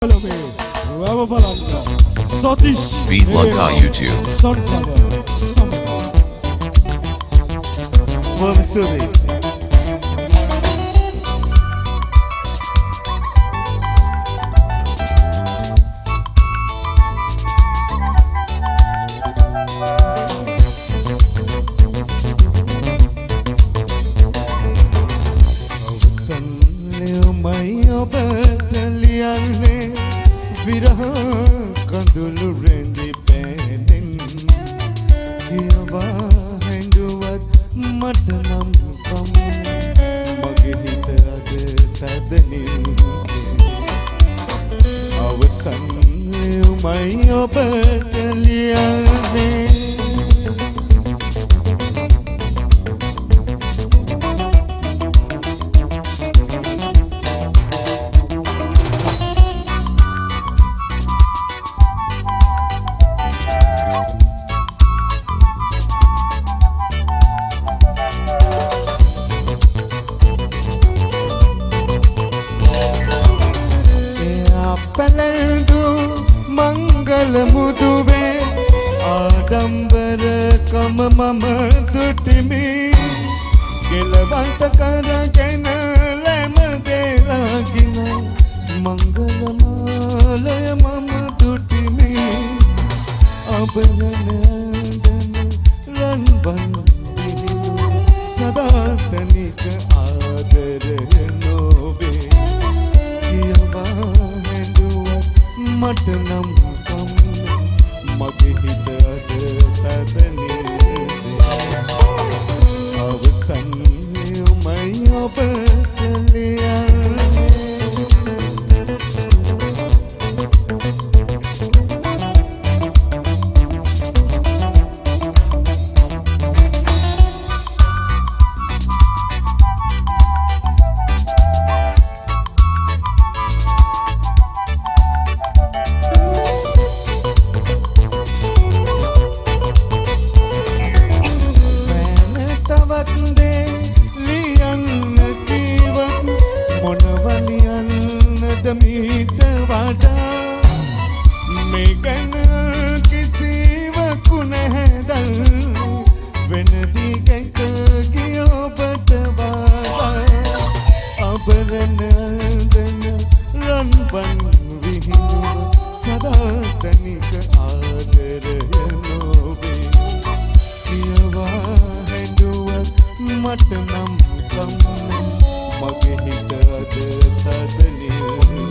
Beat Lanka YouTube. Sunflower. විරහ කඳුළු රැඳි පෑනෙන් කියවා හැඬුවත් මට නම් කම් මගේ හිත අද තදනින් අවසන් උමයි ඔබට ලියන්නේ පලඳු මංගල මුදුවේ ආඩම්බර කම මම දුටිමි ගෙලවන්ත කරගෙන ලැම දෙලාගින මංගල මාලය මම දුටිමි අබරනදන රන්වන් සදාතනික ආදරය නොවේ කියවා මට නම් කම් මගේ හිත අද තදනේ අවසන් උමයි ඔබට ලියන්නේ මීට වඩා මේ ගැන කිසිවකු නැහැදල් වෙන දිගක ගිය ඔබට වඩා අබරන දන රන්වන් විහිදුව සදාතනික ආදරය නොවේ කියවා හැඬුවත් මට නම් කම් මගේ හිත අද තදනේ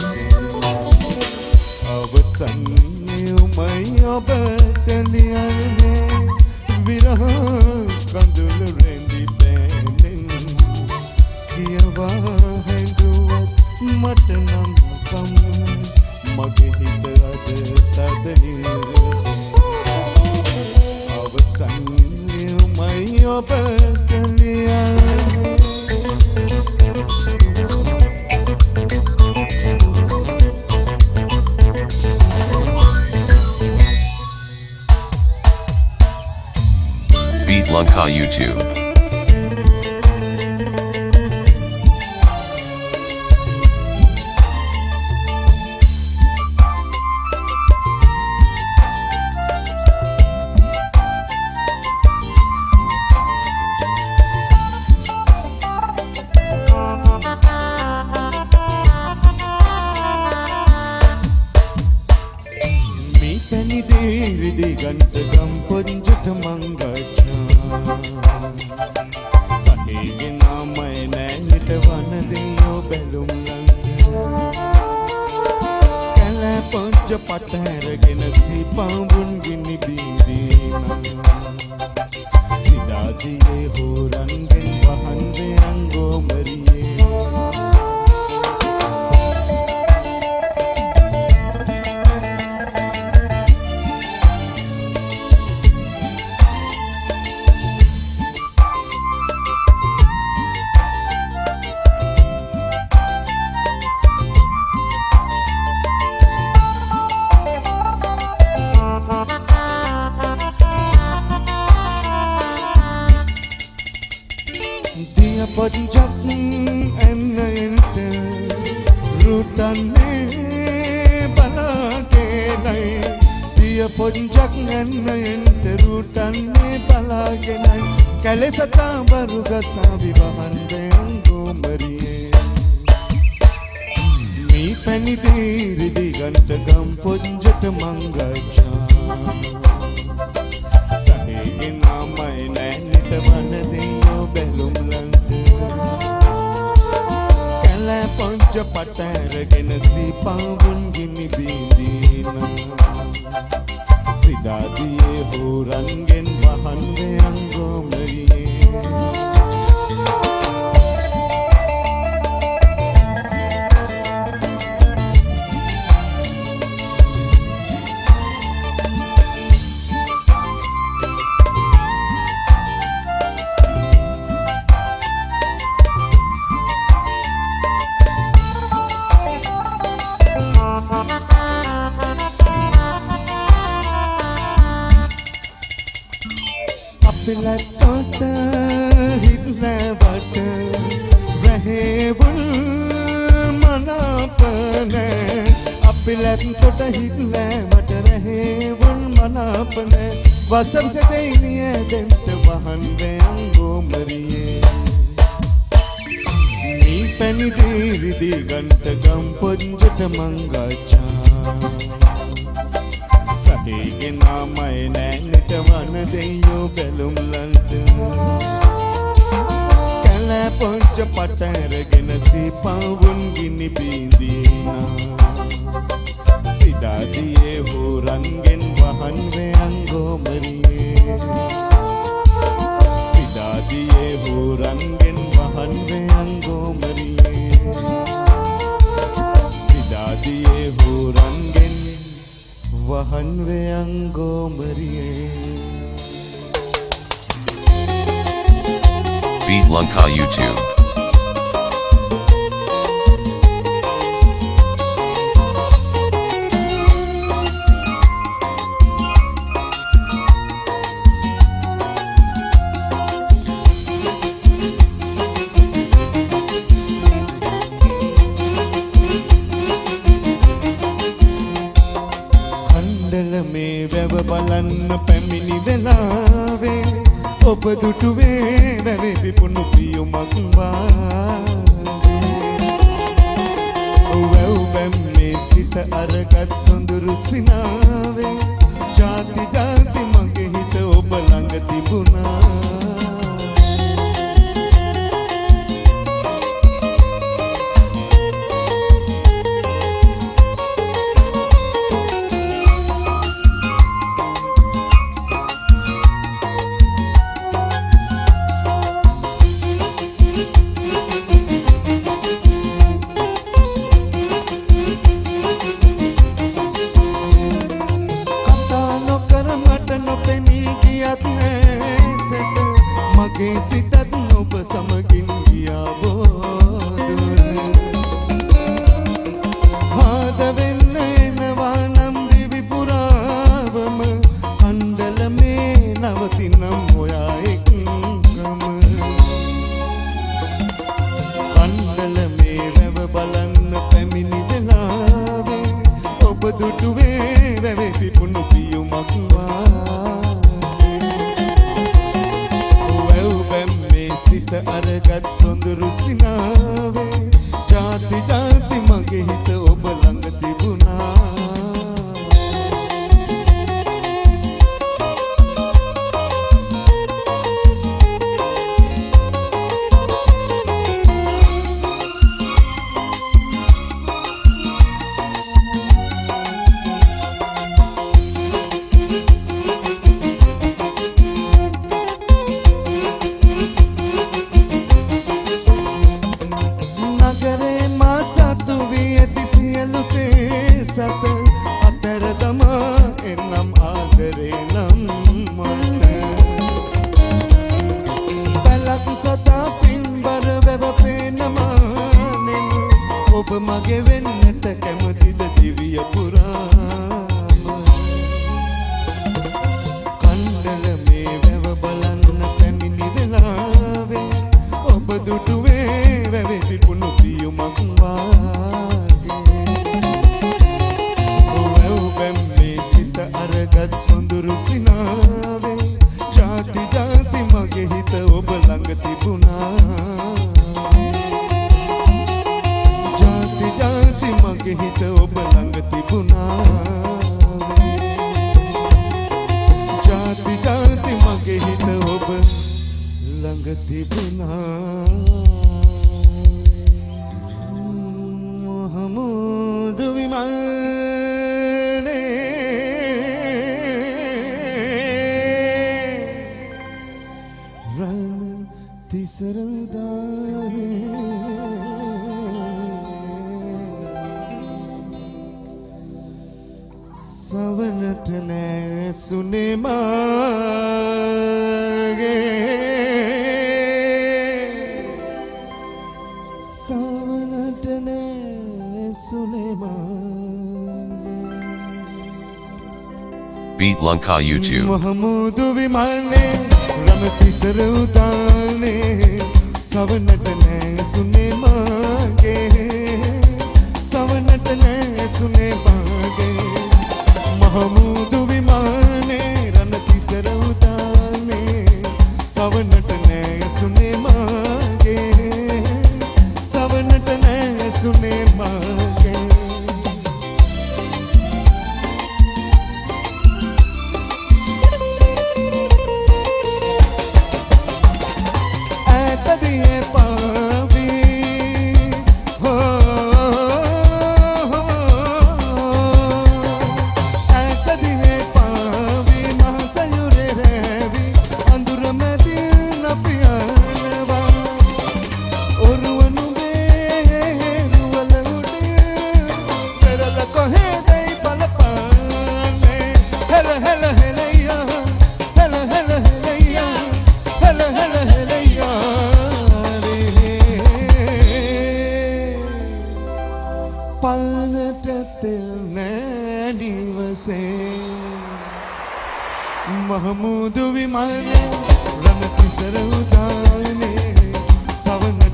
අවසන් උමයි ඔබට ලියන්නේ විරහ කඳුළු රැඳි පෑනෙන් කියවා හැඬුවත් මට නම් කම් මගේ හිත අද තදනේ අවසන් උමයි ඔබට ලියන්නේ Beat Lanka YouTube. Mitani deri diganta gam ponjat mangacha Sahege namay nainita vanadiyo belum langa Kala ponja pataragena si pambun gini bindina Sidadiye horangen bahande ango mariye Dia panjat පොන්ජක් නැන්නයෙන්ට රුටන්නේ බලාගෙනයි කැලෙසතා බරු ගසා විවහන්ද අංගෝමරියේ මේ පැණිදී රිදිගන්ට ගම් පොන්ජට මංගච්ඡා සහේගේ නාමයි නැන්නට වන දෙයෝ බැලුම් ලන්ත කැලෑ පොන්ජ පටහැරගෙන සීපාවුන් ගිනි බිඳිනා සිදාදියේ හෝරන්ගෙන් වහන්වේ අංගෝමරියේ අපිලට හිත්ලවට රැහෙවුල් මනාපන අපිලට හිත්ලවට රැහෙවුල් මනාපන වසර සෙදෙනිය දෙන්ට වහන්වේ අංගෝමරියේ මේ පැණිදී රිදිගන්ට ගම් පොන්ජට මංගච්ඡා සහේගේ නාමයි නැන්නට වන දෙයෝ බැලුම් ලන්ත කැලෑ පොන්ජ පටහැරගෙන සීපාවුන් ගිනි බිඳිනා සිදාදියේ හෝරන්ගෙන් වහන්වේ අංගෝමරියේ සිදාදියේ හෝරන්ගෙන් වහන්වේ අංගෝමරියේ සිදාදියේ හෝරන්ගෙන් වහන්වේ අංගෝමරියේ Beat Lanka YouTube. මේ වැව බලන්න පැමිණි වෙලාවේ ඔබ දුටුවේ වැවේ පිපුණු පියුමක් වාගේ වැව් මේ සිත අරගත් සොඳුරු සිනාවේ ජාති ජාති මගේ හිත ඔබ ළඟ තිබුණා මගේ සිතත් ඔබ සමගින් ගියා බෝදුර ආද වෙන්න එනවා නම් දිවි පුරාවම කණ්ඩල මේ නවතිනම් ඔයා එක්කම කණ්ඩල මේ වැව බලන්න පැමිණි වෙලාවේ ඔබ දුටුවේ වැවේ පිපුණු පියුමක් සිත අරගත් සොඳුරු සිනාවේ ජාති ජාති මගේ හිත ඔබ ළඟ තිබුණා සත අතර දමා එනම් ආදරේ නම් මට බලක් සතා පින්බර වැව පේනමානෙන් ඔබ මගේ වෙන්නට කැමතිද දිවිය පුරාම කණ්ඩල මේ වැව බලන්න පැමිණි වෙලාවේ ඔබ දුටුවේ වැවේ පිපුණු පියුමක් වාගේ ළඟ තිබුණා ජාති ජාති මගේ හිත ඔබ ළඟ තිබුණා මොහමුදු විමානේ රන් තිසරදානේ සවනට නැසුනේ මාගේ සවනට නැසුනේ මාගේ Beat Lanka YouTube. මොහමුදු විමානේ රණතිසර උදානේ සවනට නැසුනේ මාගේ සවනට නැසුනේ මාගේ महमूद विमाने रणतिसर उताने सवनट ने सुने मांगे सवनट ने सुने मांगे ऐ दिए पावी हो पानट तिल नैनिवसे महमूद विमाने रणतिसर उदाने सवन